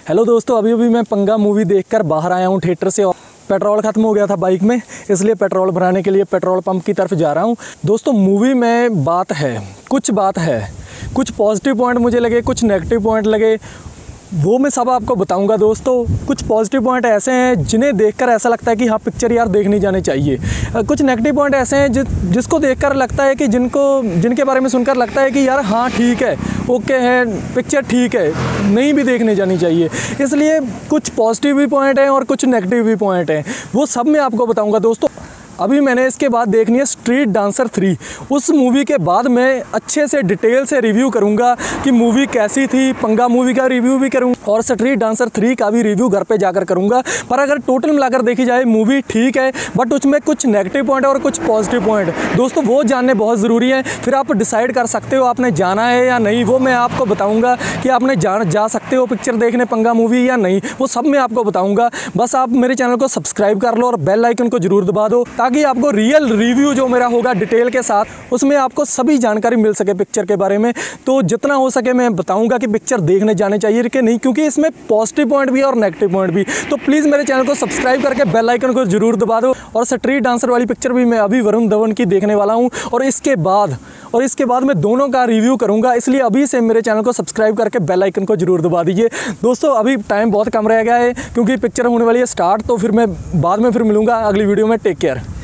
Hello दोस्तों, अभी अभी मैं पंगा मूवी देखकर बाहर आया हूँ थिएटर से। पेट्रोल ख़त्म हो गया था बाइक में, इसलिए पेट्रोल भराने के लिए पेट्रोल पंप की तरफ जा रहा हूँ। दोस्तों, मूवी में कुछ बात है, कुछ पॉजिटिव पॉइंट मुझे लगे, कुछ नेगेटिव पॉइंट लगे, वो मैं सब आपको बताऊंगा। दोस्तों, कुछ पॉजिटिव पॉइंट ऐसे हैं जिन्हें देखकर ऐसा लगता है कि हाँ, पिक्चर यार देखनी जानी चाहिए। कुछ नेगेटिव पॉइंट ऐसे हैं जिसको देखकर लगता है कि जिनके बारे में सुनकर लगता है कि यार हाँ ठीक है, ओके है, पिक्चर ठीक है, नहीं भी देखने जानी चाहिए। इसलिए कुछ पॉजिटिव भी पॉइंट हैं और कुछ नेगेटिव भी पॉइंट हैं, वो सब मैं आपको बताऊँगा। दोस्तों, अभी मैंने इसके बाद देखनी है स्ट्रीट डांसर 3। उस मूवी के बाद मैं अच्छे से डिटेल से रिव्यू करूंगा कि मूवी कैसी थी। पंगा मूवी का रिव्यू भी करूंगा और स्ट्रीट डांसर 3 का भी रिव्यू घर पे जाकर करूंगा। पर अगर टोटल मिलाकर देखी जाए, मूवी ठीक है, बट उसमें कुछ नेगेटिव पॉइंट और कुछ पॉजिटिव पॉइंट, दोस्तों वो जानने बहुत ज़रूरी है। फिर आप डिसाइड कर सकते हो आपने जाना है या नहीं। वो मैं आपको बताऊँगा कि आपने जा सकते हो पिक्चर देखने पंगा मूवी या नहीं, वो सब मैं आपको बताऊँगा। बस आप मेरे चैनल को सब्सक्राइब कर लो और बेल आइकन को जरूर दबा दो, ताकि आपको रियल रिव्यू जो मेरा होगा डिटेल के साथ, उसमें आपको सभी जानकारी मिल सके पिक्चर के बारे में। तो जितना हो सके मैं बताऊंगा कि पिक्चर देखने जाने चाहिए कि नहीं, क्योंकि इसमें पॉजिटिव पॉइंट भी है और नेगेटिव पॉइंट भी। तो प्लीज़ मेरे चैनल को सब्सक्राइब करके बेल आइकन को जरूर दबा दो। और स्ट्रीट डांसर वाली पिक्चर भी मैं अभी वरुण धवन की देखने वाला हूँ, और इसके बाद मैं दोनों का रिव्यू करूँगा। इसलिए अभी से मेरे चैनल को सब्सक्राइब करके बेल आइकन को जरूर दबा दीजिए। दोस्तों, अभी टाइम बहुत कम रह गया है क्योंकि पिक्चर होने वाली है स्टार्ट। तो फिर मैं बाद में फिर मिलूँगा अगली वीडियो में। Take care.